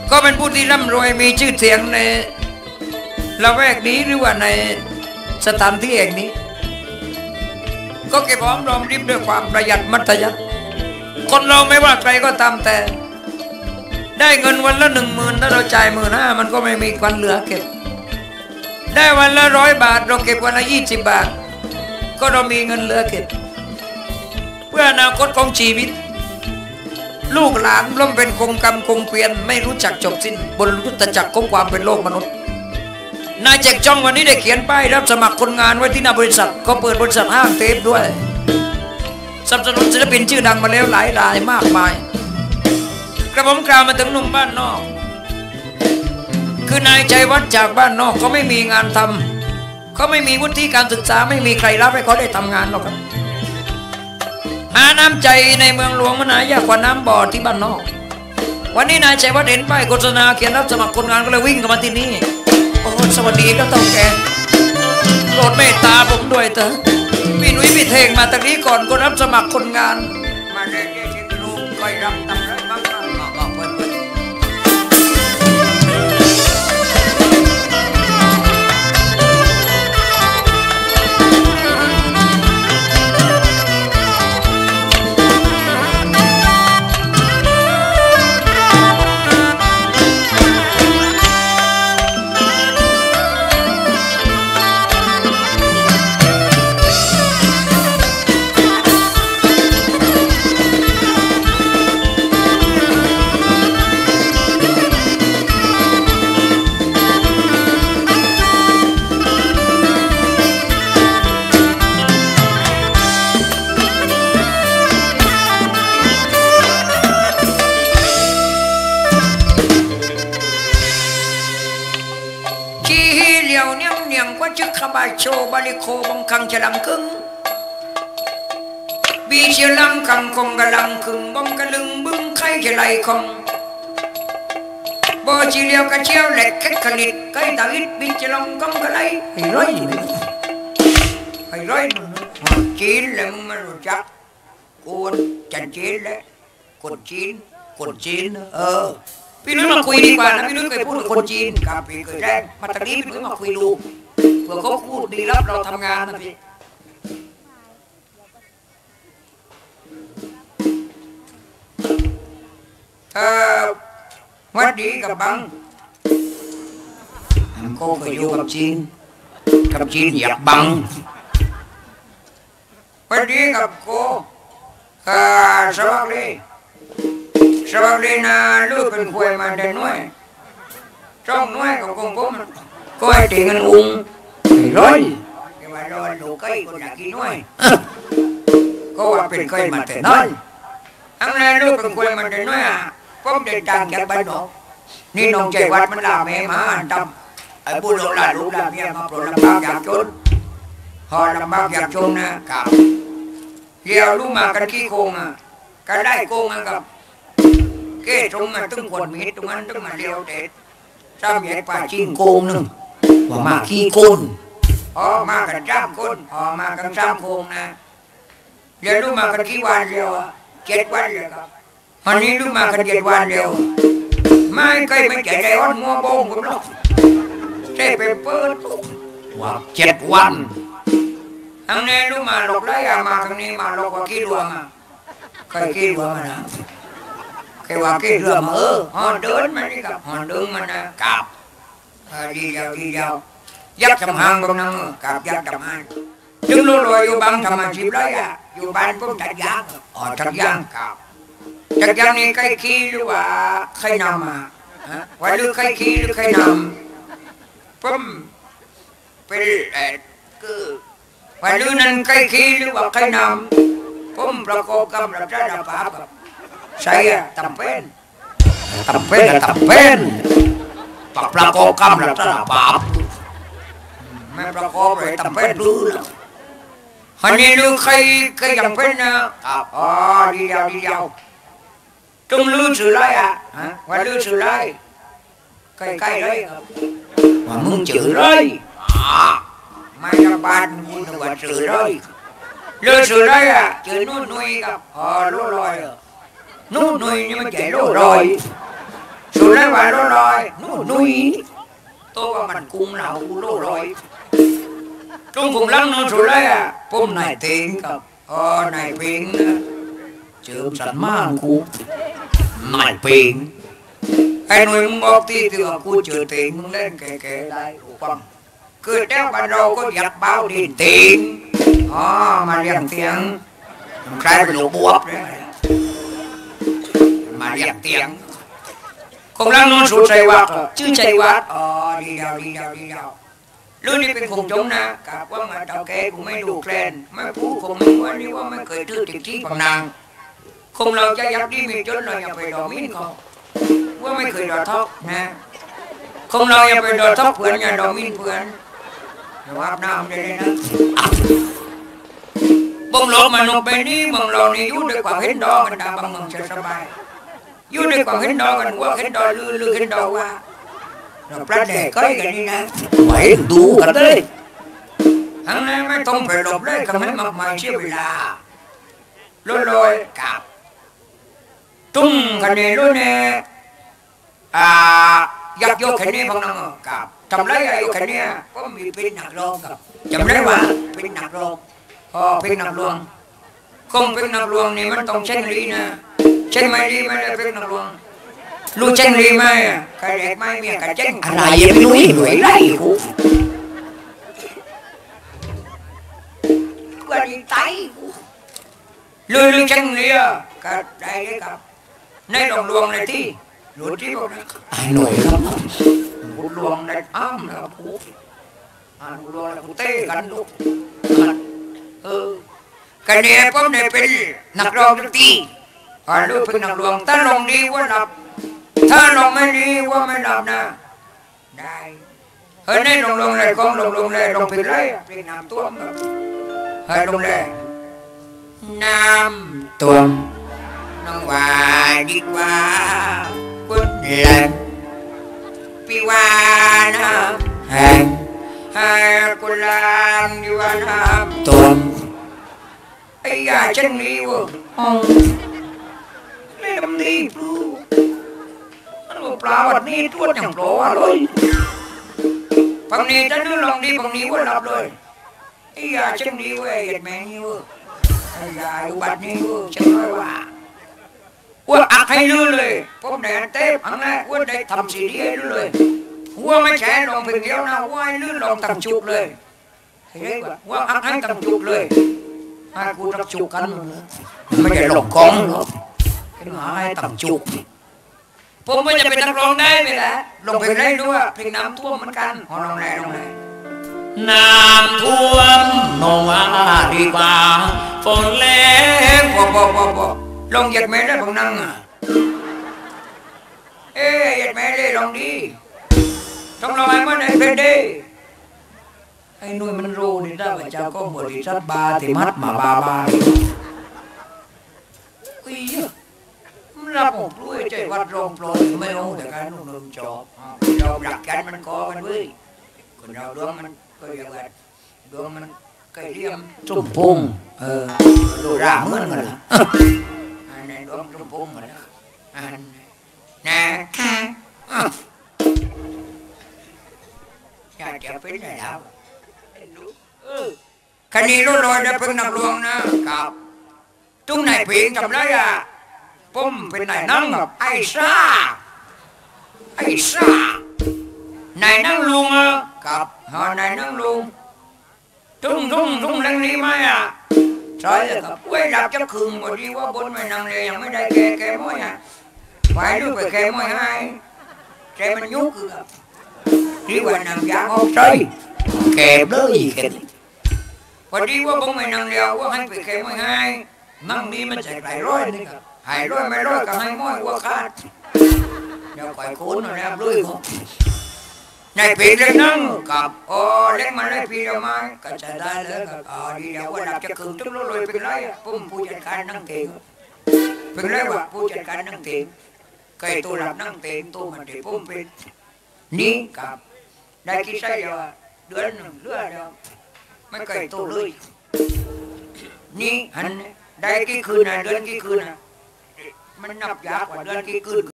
ก็เป็นผู้ที่ร่ำรวยมีชื่อเสียงในละแวกนี้หรือว่าในสถานที่แห่งนี้ก็เก็บหอมรอมริบด้วยความประหยัดมัธยัสถ์คนเราไม่ว่าใครก็ตามแต่ได้เงินวันละ10,000ถ้าเราจ่าย15,000มันก็ไม่มีวันเหลือเก็บได้วันละ100 บาทเราเก็บวันละ20 บาทก็เรามีเงินเหลือเก็บเพื่ออนาคตของชีวิตลูกหลานล้มเป็นคงกรรมคงเกวียนไม่รู้จักจบสิ้นบนวัฏจักรของความเป็นโลกมนุษย์นายแจกจ้องวันนี้ได้เขียนป้ายรับสมัครคนงานไว้ที่หน้าบริษัทก็เปิดบริษัทห้างเทปด้วยสนับสนุนศิลปินชื่อดังมาแล้วหลายรายมากมายกระผมกล่าวมาถึงหนุ่มบ้านนอกคือนายชัยวัฒน์จากบ้านนอกเขาไม่มีงานทำเขาไม่มีวุฒิการศึกษาไม่มีใครรับให้เขาได้ทำงานหรอกครับหาน้ำใจในเมืองหลวงมันหายากกว่าน้ำบ่อที่บ้านนอกวันนี้นายชัยวัฒน์เห็นป้ายโฆษณาเขียนรับสมัครคนงานก็เลยวิ่งเข้ามาที่นี่โอ้สวัสดีก็ต้องแกโปรดเมตตาผมด้วยเถอะพี่หนุ่ยพี่เทงมาตรงนี้ก่อนก็รับสมัครคนงานมาเรียนเช็คลูกคอยรับตำแหน่งบ้างบอกเพื่อนจึกขบายโชบาลิโคบังคังจะลำกึ่งบีเชียลังคังคงกะลังคึงบอมกะลึงบึ้งไข่จะไหลคงบอจีเลียวกะเชียวแหลกแค่ขลิดไก่ตาอิดบินจะลงกงกะไหลให้ร้อยจีนเลยมึงไม่รู้จักคนจันจีนเลยคนจีนพี่นุ้ยมาคุยดีกว่านะพี่นุ้ยเคยพูดกับคนจีนกับพี่เคยแรกมาตอนนี้พี่นุ้ยมาคุยดูเผื่อเขาพูดดีรับเราทำงานนะพี่วัดดีกับบังโก้เคยอยู่กับจีนอยากบังวัดดีกับโก้สวัสดีนะลูกเป็นควยมาเดินน้อยจ้องน้อยกับกงผมก็ให้ตีกันอุ้งร้อยแต่ว่าเราดูใกล้คนอยากกินน้อยก็ว่าเป็นใกล้มาแต่น้อยอันนั้นลูกเป็นควยมาเดินน้อยผมเดินทางจากบ้านนอกนี่น้องใจวัดมันลาแม่มาทำไอ้บุญหลานลูกหลานเมียมาโปรดลำบากอยากจนพอลำบากอยากจนนะครับเลี้ยวลูกมากันขี้โกงกันได้โกงกับเก้ตรงนั้นตึ้งขวดมีตรงนั้นตึ้งมาเลี้ยวเด็ดซ้ำใหญ่ป่าจีนโกงนึงว่ามาขี้โกนมากันจ้ามคนมากันจ้ามโกงนะเดี๋ยวลูกมากันขี้วันเดียว7 วันเลยครับวันนี้ลูกมากัน7 วันเดียวไม่เคยไม่ใจได้อ้อนมัวโบงผมหรอกใช่ไปเปิดว่า7 วันอันนี้ลูกมาหลอกได้มาครั้งนี้มาหลอกว่าขี้ดวงเคยขี้ดวงนะแค่ว่าขี้เรือมาเดินมานี่กับเดินมานะกับดีเดียวยักษ์ทำหางบางนั่งกับยักษ์ทำหางถึงรู้รวยอยู่บางทำอาชีพไรอยู่บ้านผมจัดยางจัดยางกับจัดยางนี่ใครขี้หรือว่าใครนำว่าหรือใครขี้หรือใครนำผมเป็นคือว่าหรือนั้นใครขี้หรือว่าใครนำผมประกอบกรรมรับราชบาปsaya tampen pak prakokam là rất là bạp mẹ prakok rồi tampen lư hình như lư cây tampen đi đâu trung lư sử lai ngoài lư sử lai cây đấy mà muốn chữ đấy mai là ban muốn là chữ đấy lư sử lai chữ nuôi gặp lô lòi nuôi nhưng mà chạy lô rồi สุดเลยว่าโลลอยนุ่ยตัวว่ามันกุ้งเหล่าโลลอยตรงผมลังนู่นสุดเลยผมนายเต็งกับนายเพ็งเจิมสันมากกูนายเพ็งไอ้หนุ่ยมึงบอกที่ที่ว่ากูเจอเต็งมึงเล่นแก่ๆได้ถูกปังคือเจ้าบ้านเราก็อยากเบาดินเต็งมาเรียงเตียงใครเป็นลูกบวบมาเรียงเตียงคงลังนู่นสุดใจวัดชื่อใจวัดดีดาวเรื่องนี้เป็นคงจงนะกับว่ามาเต่าแกกูไม่ดูแคลนไม่พูดคงไม่ว่านี่ว่าไม่เคยทื่อติดที่ฝั่งนางคงเราจะยักดีมีจนเราอย่าไปดอมินเขาว่าไม่เคยดอทอกนะคงเราอย่าไปดอทอกเพื่อนอย่าดอมินเพื่อนอย่าว่าน้ำเลยนะบงโลกมันลงไปนี่บงเรานี่ยุ่งด้วยความเห็นดอกันดาบางเมืองจะสบายยุ่งด้วยความเห็นดอกันว่าเห็นดอลือเห็นดอว่าเราประเดี๋ยวก็อย่างนี้นะไหวดูกันเลยทั้งนั้นไม่ต้องไปหลบเลยก็ไม่มากมายเชี่ยวเวลาลอยกับตุ้มกันเนี่ยรู้เนี่ยอยากโยกแค่นี้พังนังกับจำไรโยกแค่นี้ก็มีเป็นหนักลงกับจำไรว่าเป็นหนักลงเป็นหนักลงคงเป็นหนักลงนี่มันต้องเช่นลีนะเช่นไม่ดีไม่ได้เป็นหนักลงรู้เช่นลีไหมใครเด็กไม่มีใครเช่นอะไรยังไม่รู้อีกหน่วยไรกูก็ดีใจกูลือเช่นลีก็ได้เลยครับในหลงลวงในที่รู้ที่บอกนะหน่วยครับกูลวงในอ้ามนะกูลวงกูเต้กันลูกกันเนี่ยผมเนี่ยเป็นนักร้องดนตรีลูกเป็นนักร้องถ้าลงดีว่าหลับถ้าลงไม่ดีว่าไม่หลับนะได้ในลงเลยกองลงเลยลงเป็นไรเป็นน้ำท่วมลงเลยน้ำท่วมน้องว่าดีกว่าคุณเล่นพี่ว่าน้ำแห้งให้กุหลาบดีว่าน้ำท่วมไอ้ยาเช่นนี้วะเล่นดีปลูปลาวันนี้ทวดอย่างโปรเลยฝั่งนี้จะนึกลองดีฝั่งนี้ว่าหลับเลยไอ้ยาเช่นนี้เว้ยเห็นไหมนี่วะไอ้ยาอุบัตินี้วะเช่นไรวะว่าอักให้ลือเลยผมแดนเต้อังนะว่าได้ทำสีดีให้ลือเลยว่าไม่แฉลงเพียงเดียวนะว่าให้ลือลองตั้งจุกเลยเฮ้ยว่าอักให้ตั้งจุกเลยให้กูตั้งจุกกันไม่ใช่หลงกองหรอกให้หาให้ตั้งจุกผมไม่จะเป็นนักร้องได้ไหมล่ะลงเพลงได้ด้วยเพลงน้ำท่วมเหมือนกันลองเลยน้ำท่วมนองว่าดีกว่าฝนแรงลองหยัดแม่ได้บังนั่งหยัดแม่ได้ลองดีต้องลองให้มันได้เพลงดีไอ้นุ่ยมันรู้นี่ได้ว่าเจ้าก็บริษัทบาที่มัดมาบาอุ้ยรับผมด้วยใจวัดรองโปรยไม่รู้แต่การนุ่มจอบเราหลักกันมันก่อกันด้วยคนเราดวงมันก็อย่างแบบดวงมันเคยเรียมจุ่มพุ่งดูร่าเหมือนกันละในดวงจุ่มพุ่งเหมือนกันนะคะอยากจะเป็นอะไรแล้วคันนี้รู้ลอยได้เป็นนักลวงนะครับตุ้งไหนเพลงจำได้ผมเป็นนายนั่งกับไอ้ซ่านายนั่งลุงกับนายนั่งลุงทุ่งเรื่องนี้ไหมใช่ครับเว้ยรับจะคืนพอดีว่าบนไม่นั่งเลยยังไม่ได้แกม้อยไปดูไปแกม้อยให้แกมันยุกครับที่ว่านั่งยางออกใจแกเลยกันพอดีว่าผมไม่นั่งเดียวว่าให้ไปแกม้อยให้นั่งนี้มันจะไหลร้อยนี่ครับหายร้อยไม่ร้อยก็ให้ม้อยว่าขาดเดี๋ยวก่อยคุ้นนะครับด้วยครับในปีเล็กนั่งกับเล็กมาเลยปีเดียวมาก็จะได้เลยกับดีเดียวว่าดับจะคืนทุกโลเลยเป็นไรปุ่มผู้จัดการนั่งเต็งเป็นไรวะผู้จัดการนั่งเต็งเคยตัวหลับนั่งเต็งตัวมันที่ปุ่มเป็นนี่กับได้คิดใช่เดียวเดือนหนึ่งเดือนเดียวไม่เคยตัวเลยนี่หันได้กี่คืนเดือนกี่คืนมันนับยากกว่าเดือนกี่คืน